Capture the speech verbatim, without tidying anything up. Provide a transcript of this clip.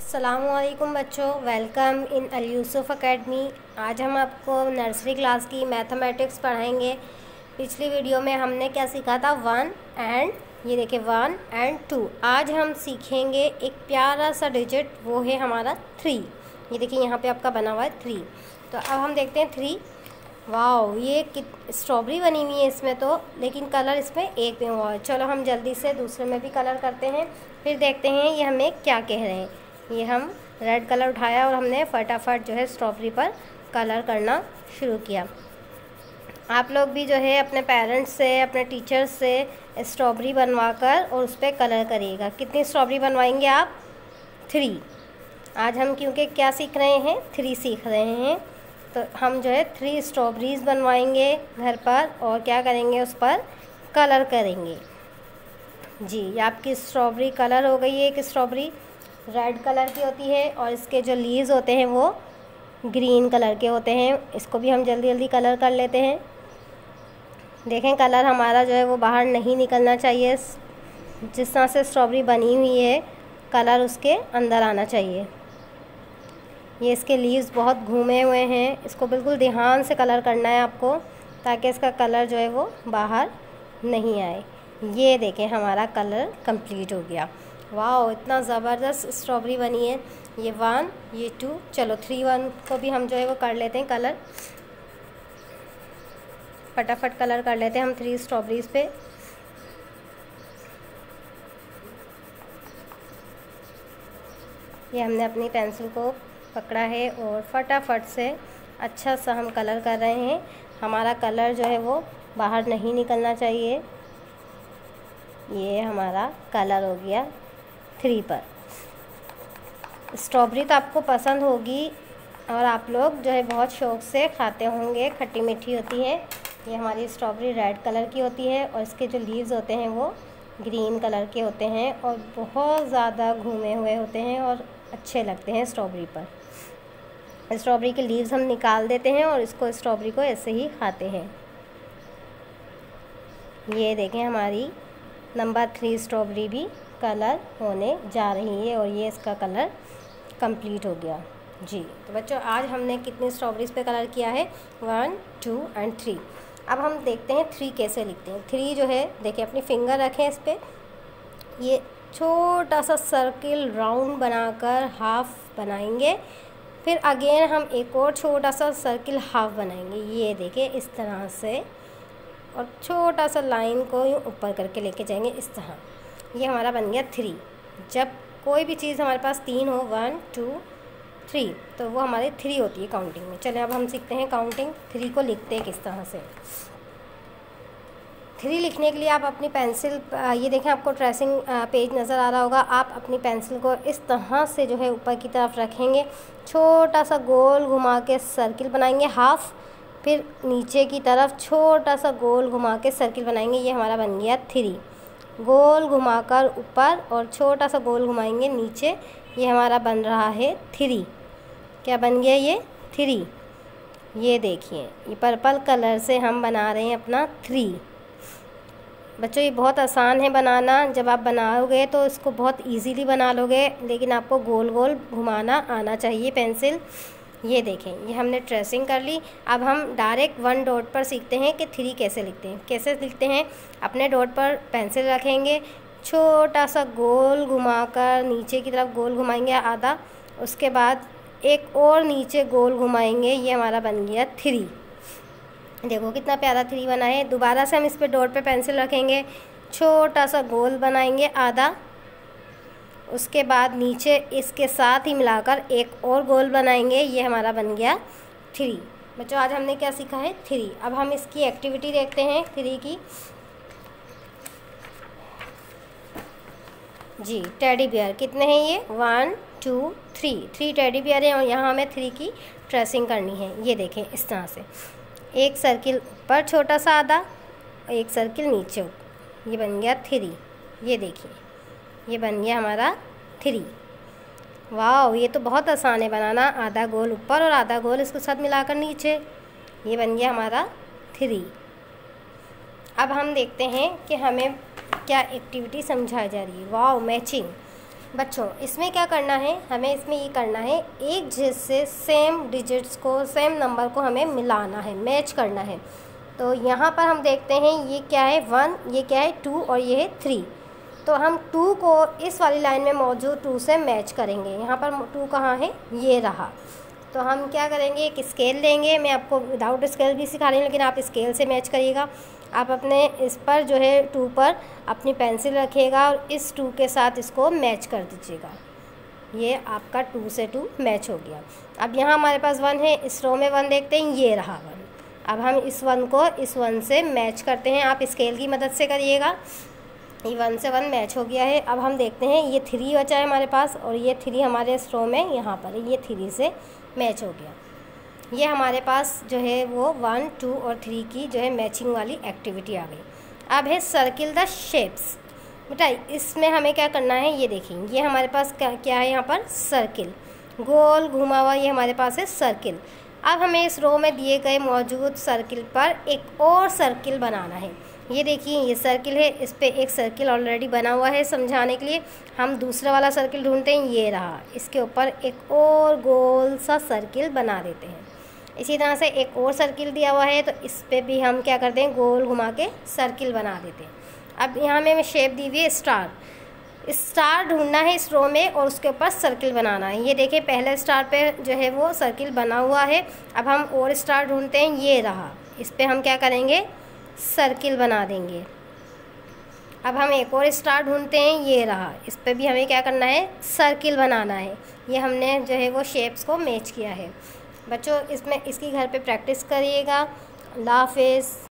अस्सलामुअलैकुम बच्चों, welcome in Al Yusuf academy. आज हम आपको नर्सरी क्लास की मैथमेटिक्स पढ़ाएंगे। पिछली वीडियो में हमने क्या सीखा था, वन एंड ये देखिए वन एंड टू। आज हम सीखेंगे एक प्यारा सा डिजिट, वो है हमारा थ्री। ये देखिए यहाँ पे आपका बना हुआ है थ्री। तो अब हम देखते हैं थ्री। वाओ, ये कित स्ट्रॉबेरी बनी हुई है इसमें तो, लेकिन कलर इसमें एक में हुआ है। चलो हम जल्दी से दूसरे में भी कलर करते हैं, फिर देखते हैं ये हमें क्या कह रहे हैं। ये हम रेड कलर उठाया और हमने फटाफट जो है स्ट्रॉबेरी पर कलर करना शुरू किया। आप लोग भी जो है अपने पेरेंट्स से, अपने टीचर्स से स्ट्रॉबेरी बनवा कर और उस पर कलर करिएगा। कितनी स्ट्रॉबेरी बनवाएंगे आप? थ्री। आज हम क्योंकि क्या सीख रहे हैं, थ्री सीख रहे हैं, तो हम जो है थ्री स्ट्रॉबेरीज़ बनवाएंगे घर पर और क्या करेंगे, उस पर कलर करेंगे। जी, आपकी स्ट्रॉबेरी कलर हो गई है। एक स्ट्रॉबेरी रेड कलर की होती है और इसके जो लीव्स होते हैं वो ग्रीन कलर के होते हैं। इसको भी हम जल्दी जल्दी कलर कर लेते हैं। देखें, कलर हमारा जो है वो बाहर नहीं निकलना चाहिए। जिस तरह से स्ट्रॉबेरी बनी हुई है, कलर उसके अंदर आना चाहिए। ये इसके लीव्स बहुत घूमे हुए हैं, इसको बिल्कुल ध्यान से कलर करना है आपको, ताकि इसका कलर जो है वो बाहर नहीं आए। ये देखें, हमारा कलर कंप्लीट हो गया। वाह, इतना ज़बरदस्त स्ट्रॉबेरी बनी है। ये वन, ये टू, चलो थ्री वन को भी हम जो है वो कर लेते हैं कलर। फटाफट कलर कर लेते हैं हम थ्री स्ट्रॉबेरीज़ पे। ये हमने अपनी पेंसिल को पकड़ा है और फटाफट से अच्छा सा हम कलर कर रहे हैं। हमारा कलर जो है वो बाहर नहीं निकलना चाहिए। ये हमारा कलर हो गया थ्री पर। स्ट्रॉबेरी तो आपको पसंद होगी और आप लोग जो है बहुत शौक़ से खाते होंगे, खट्टी मीठी होती है। ये हमारी स्ट्रॉबेरी रेड कलर की होती है और इसके जो लीव्स होते हैं वो ग्रीन कलर के होते हैं और बहुत ज़्यादा घूमे हुए होते हैं और अच्छे लगते हैं स्ट्रॉबेरी पर। स्ट्रॉबेरी के लीव्स हम निकाल देते हैं और इसको स्ट्रॉबेरी को ऐसे ही खाते हैं। ये देखें, हमारी नंबर थ्री स्ट्रॉबेरी भी कलर होने जा रही है और ये इसका कलर कंप्लीट हो गया। जी, तो बच्चों आज हमने कितनी स्ट्रॉबेरीज़ पे कलर किया है, वन, टू एंड थ्री। अब हम देखते हैं थ्री कैसे लिखते हैं। थ्री जो है, देखिए अपनी फिंगर रखें इस पर, ये छोटा सा सर्किल राउंड बनाकर हाफ बनाएंगे। फिर अगेन हम एक और छोटा सा सर्किल हाफ बनाएंगे। ये देखिए इस तरह से, और छोटा सा लाइन को यूँ ऊपर करके लेके जाएंगे इस तरह। ये हमारा बन गया थ्री। जब कोई भी चीज़ हमारे पास तीन हो, वन, टू, थ्री, तो वो हमारी थ्री होती है काउंटिंग में। चलिए अब हम सीखते हैं काउंटिंग। थ्री को लिखते हैं किस तरह से। थ्री लिखने के लिए आप अपनी पेंसिल, ये देखें आपको ट्रेसिंग पेज नज़र आ रहा होगा। आप अपनी पेंसिल को इस तरह से जो है ऊपर की तरफ रखेंगे, छोटा सा गोल घुमा के सर्किल बनाएंगे हाफ, फिर नीचे की तरफ छोटा सा गोल घुमा के सर्किल बनाएंगे। ये हमारा बन गया थ्री। गोल घुमाकर ऊपर और छोटा सा गोल घुमाएंगे नीचे। ये हमारा बन रहा है थ्री। क्या बन गया? ये थ्री। ये देखिए, ये पर्पल कलर से हम बना रहे हैं अपना थ्री। बच्चों ये बहुत आसान है बनाना। जब आप बनाओगे तो इसको बहुत इजीली बना लोगे, लेकिन आपको गोल गोल घुमाना आना चाहिए पेंसिल। ये देखें, ये हमने ट्रेसिंग कर ली। अब हम डायरेक्ट वन डॉट पर सीखते हैं कि थ्री कैसे लिखते हैं। कैसे लिखते हैं, अपने डॉट पर पेंसिल रखेंगे, छोटा सा गोल घुमाकर नीचे की तरफ गोल घुमाएंगे आधा, उसके बाद एक और नीचे गोल घुमाएंगे। ये हमारा बन गया थ्री। देखो कितना प्यारा थ्री बना है। दोबारा से हम इस पे डॉट पे पेंसिल रखेंगे, छोटा सा गोल बनाएंगे आधा, उसके बाद नीचे इसके साथ ही मिलाकर एक और गोल बनाएंगे। ये हमारा बन गया थ्री। बच्चों आज हमने क्या सीखा है, थ्री। अब हम इसकी एक्टिविटी देखते हैं थ्री की। जी, टेडी बियर कितने हैं ये, one, two, three. Three teddy bear हैं और यहाँ हमें थ्री की ट्रेसिंग करनी है। ये देखें इस तरह से, एक सर्किल ऊपर छोटा सा आधा, एक सर्किल नीचे, ये बन गया थ्री। ये देखिए, ये बन गया हमारा थ्री। वाह, ये तो बहुत आसान है बनाना। आधा गोल ऊपर और आधा गोल इसके साथ मिलाकर नीचे। ये बन गया हमारा थ्री। अब हम देखते हैं कि हमें क्या एक्टिविटी समझाई जा रही है। वाह, मैचिंग। बच्चों इसमें क्या करना है, हमें इसमें ये करना है एक जैसे सेम डिजिट्स को, सेम नंबर को हमें मिलाना है, मैच करना है। तो यहाँ पर हम देखते हैं ये क्या है वन, ये क्या है टू और ये है थ्री। तो हम टू को इस वाली लाइन में मौजूद टू से मैच करेंगे। यहाँ पर टू कहाँ है, ये रहा। तो हम क्या करेंगे, एक स्केल लेंगे। मैं आपको विदाउट स्केल भी सिखा रही हूँ, लेकिन आप स्केल से मैच करिएगा। आप अपने इस पर जो है टू पर अपनी पेंसिल रखिएगा और इस टू के साथ इसको मैच कर दीजिएगा। ये आपका टू से टू मैच हो गया। अब यहाँ हमारे पास वन है, इस रो में वन देखते हैं, ये रहा वन। अब हम इस वन को इस वन से मैच करते हैं। आप स्केल की मदद से करिएगा। ये वन से वन मैच हो गया है। अब हम देखते हैं ये थ्री बचा है हमारे पास और ये थ्री हमारे इस रो में यहाँ पर ये थ्री से मैच हो गया। ये हमारे पास जो है वो वन टू और थ्री की जो है मैचिंग वाली एक्टिविटी आ गई। अब है सर्किल द शेप्स। बेटा इसमें हमें क्या करना है, ये देखिए ये हमारे पास क्या क्या है, यहाँ पर सर्किल, गोल घुमा हुआ ये हमारे पास है सर्किल। अब हमें इस रो में दिए गए मौजूद सर्किल पर एक और सर्किल बनाना है। ये देखिए ये सर्किल है, इस पर एक सर्किल ऑलरेडी बना हुआ है। समझाने के लिए हम दूसरा वाला सर्किल ढूंढते हैं, ये रहा। इसके ऊपर एक और गोल सा सर्किल बना देते हैं। इसी तरह से एक और सर्किल दिया हुआ है, तो इस पर भी हम क्या करते हैं, गोल घुमा के सर्किल बना देते हैं। अब यहाँ में शेप दी हुई है स्टार। स्टार ढूंढना है इस रो में और उसके ऊपर सर्किल बनाना है। ये देखिए पहले स्टार पे जो है वो सर्किल बना हुआ है। अब हम और स्टार ढूंढते हैं, ये रहा। इस पर हम क्या करेंगे, सर्किल बना देंगे। अब हम एक और स्टार ढूंढते हैं, ये रहा। इस पर भी हमें क्या करना है, सर्किल बनाना है। ये हमने जो है वो शेप्स को मैच किया है। बच्चों इसमें इसकी घर पे प्रैक्टिस करिएगा। अल्लाह हाफिज़।